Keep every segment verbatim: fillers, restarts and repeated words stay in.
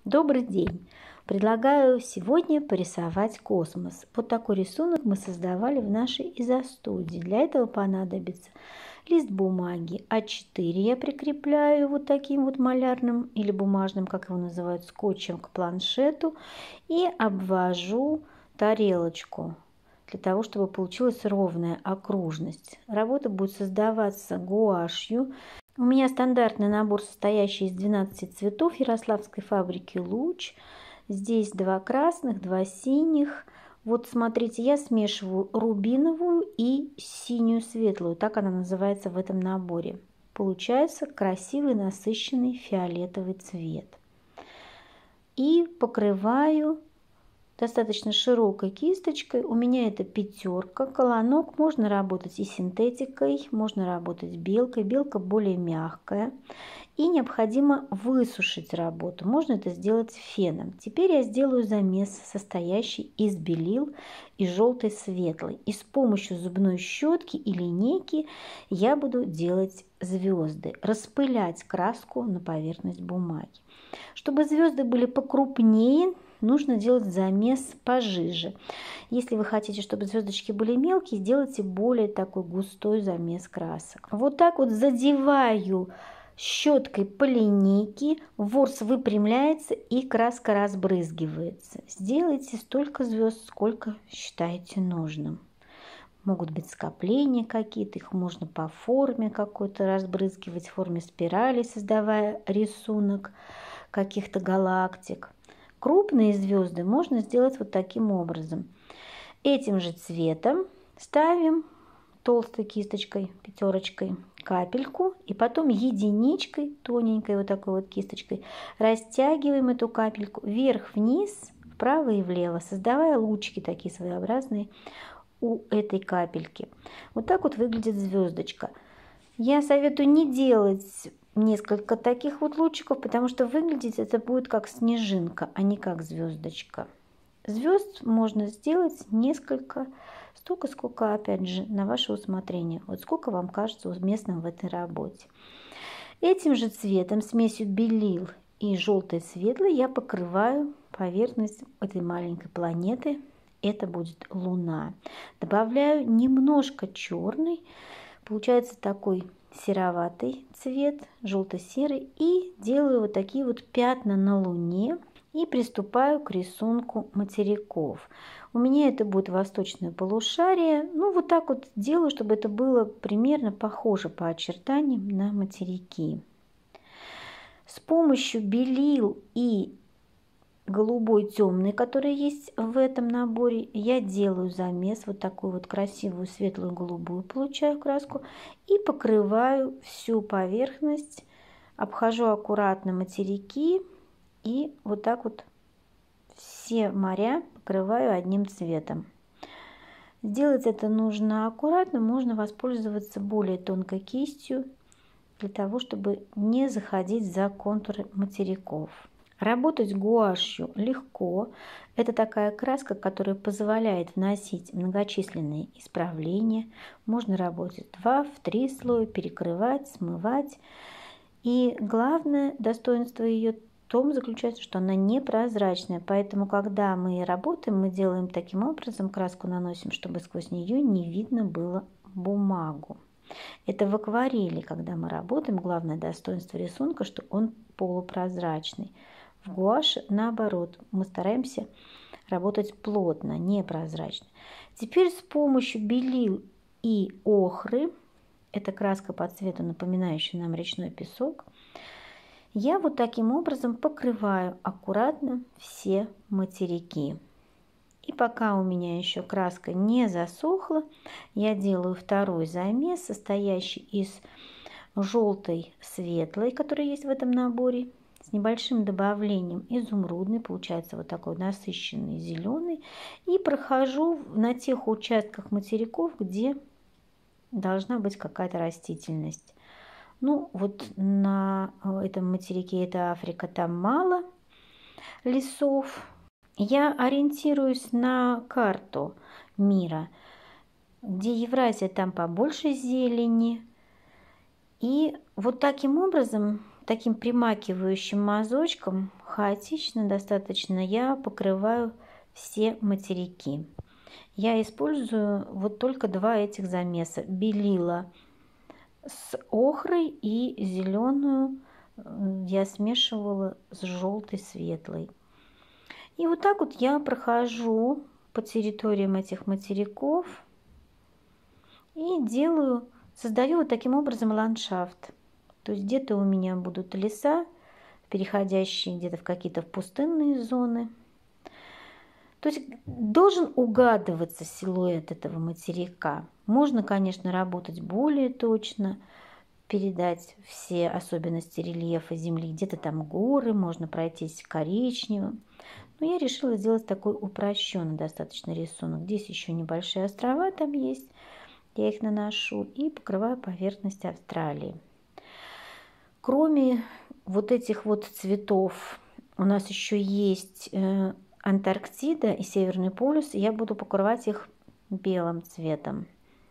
Добрый день! Предлагаю сегодня порисовать космос. Вот такой рисунок мы создавали в нашей изо-студии. Для этого понадобится лист бумаги а четыре. Я прикрепляю вот таким вот малярным или бумажным, как его называют, скотчем к планшету и обвожу тарелочку для того, чтобы получилась ровная окружность. Работа будет создаваться гуашью. У меня стандартный набор, состоящий из двенадцати цветов Ярославской фабрики «Луч». Здесь два красных, два синих. Вот смотрите, я смешиваю рубиновую и синюю светлую. Так она называется в этом наборе. Получается красивый насыщенный фиолетовый цвет. И покрываю достаточно широкой кисточкой. У меня это пятерка. Колонок. Можно работать и синтетикой, можно работать белкой. Белка более мягкая. И необходимо высушить работу. Можно это сделать феном. Теперь я сделаю замес, состоящий из белил и желтой светлой. И с помощью зубной щетки и линейки я буду делать звезды. Распылять краску на поверхность бумаги. Чтобы звезды были покрупнее, нужно делать замес пожиже. Если вы хотите, чтобы звездочки были мелкие, сделайте более такой густой замес красок. Вот так вот задеваю щеткой по линейке, ворс выпрямляется и краска разбрызгивается. Сделайте столько звезд, сколько считаете нужным. Могут быть скопления какие-то, их можно по форме какой-то разбрызгивать, в форме спирали, создавая рисунок каких-то галактик. Крупные звезды можно сделать вот таким образом. Этим же цветом ставим толстой кисточкой, пятерочкой, капельку, и потом единичкой, тоненькой вот такой вот кисточкой, растягиваем эту капельку вверх-вниз, вправо и влево, создавая лучики такие своеобразные у этой капельки. Вот так вот выглядит звездочка. Я советую не делать несколько таких вот лучиков, потому что выглядеть это будет как снежинка, а не как звездочка. Звезд можно сделать несколько, столько, сколько, опять же, на ваше усмотрение. Вот сколько вам кажется уместным в этой работе. Этим же цветом, смесью белил и желтой светлой, я покрываю поверхность этой маленькой планеты. Это будет Луна. Добавляю немножко черный. Получается такой сероватый цвет, желто-серый. И делаю вот такие вот пятна на Луне. И приступаю к рисунку материков. У меня это будет восточное полушарие. Ну, вот так вот делаю, чтобы это было примерно похоже по очертаниям на материки. С помощью белил и голубой темный, который есть в этом наборе, я делаю замес, вот такую вот красивую светлую голубую получаю краску, и покрываю всю поверхность, обхожу аккуратно материки. И вот так вот все моря покрываю одним цветом. Сделать это нужно аккуратно, можно воспользоваться более тонкой кистью, для того, чтобы не заходить за контуры материков. Работать гуашью легко. Это такая краска, которая позволяет вносить многочисленные исправления. Можно работать два, в три слоя, перекрывать, смывать. И главное достоинство ее в том заключается, что она непрозрачная, поэтому когда мы работаем, мы делаем таким образом, краску наносим, чтобы сквозь нее не видно было бумагу. Это в акварели, когда мы работаем, главное достоинство рисунка, что он полупрозрачный. В гуаше наоборот, мы стараемся работать плотно, непрозрачно. Теперь с помощью белил и охры, это краска по цвету, напоминающая нам речной песок, я вот таким образом покрываю аккуратно все материки. И пока у меня еще краска не засохла, я делаю второй замес, состоящий из желтой светлой, которая есть в этом наборе, с небольшим добавлением изумрудной, получается вот такой насыщенный зеленый. И прохожу на тех участках материков, где должна быть какая-то растительность. Ну, вот на этом материке, это Африка, там мало лесов. Я ориентируюсь на карту мира, где Евразия, там побольше зелени. И вот таким образом, таким примакивающим мазочком хаотично достаточно, я покрываю все материки. Я использую вот только два этих замеса. Белила с охрой и зеленую я смешивала с желтой светлой. И вот так вот я прохожу по территориям этих материков и делаю, создаю вот таким образом ландшафт. То есть где-то у меня будут леса, переходящие где-то в какие-то пустынные зоны. То есть должен угадываться силуэт этого материка. Можно, конечно, работать более точно, передать все особенности рельефа Земли. Где-то там горы, можно пройтись коричневым. Но я решила сделать такой упрощенный достаточно рисунок. Здесь еще небольшие острова там есть. Я их наношу и покрываю поверхность Австралии. Кроме вот этих вот цветов, у нас еще есть Антарктида и Северный полюс. Я буду покрывать их белым цветом.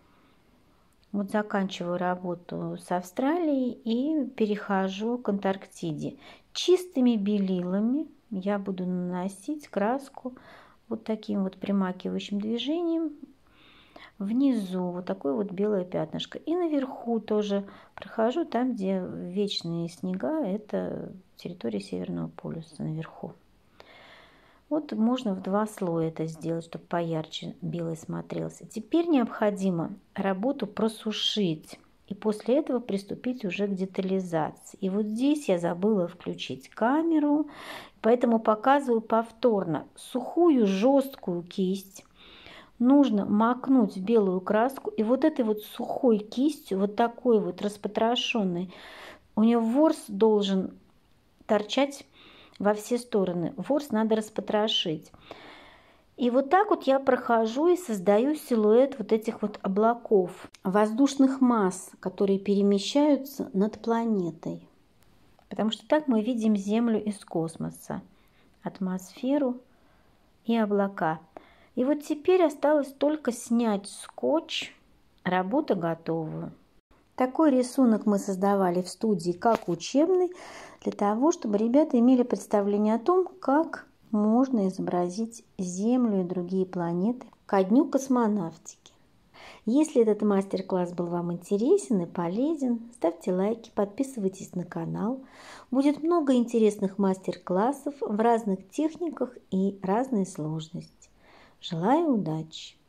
Вот заканчиваю работу с Австралией и перехожу к Антарктиде. Чистыми белилами я буду наносить краску вот таким вот примакивающим движением внизу, вот такое вот белое пятнышко. И наверху тоже прохожу там, где вечные снега, это территория Северного полюса наверху. Вот можно в два слоя это сделать, чтобы поярче белый смотрелся. Теперь необходимо работу просушить. И после этого приступить уже к детализации. И вот здесь я забыла включить камеру, поэтому показываю повторно. Сухую жесткую кисть нужно макнуть в белую краску. И вот этой вот сухой кистью, вот такой вот распотрошенной, у нее ворс должен торчать во все стороны. Ворс надо распотрошить. И вот так вот я прохожу и создаю силуэт вот этих вот облаков, воздушных масс, которые перемещаются над планетой. Потому что так мы видим Землю из космоса, атмосферу и облака. И вот теперь осталось только снять скотч, работа готова. Такой рисунок мы создавали в студии как учебный, для того, чтобы ребята имели представление о том, как можно изобразить Землю и другие планеты ко дню космонавтики. Если этот мастер-класс был вам интересен и полезен, ставьте лайки, подписывайтесь на канал. Будет много интересных мастер-классов в разных техниках и разной сложности. Желаю удачи!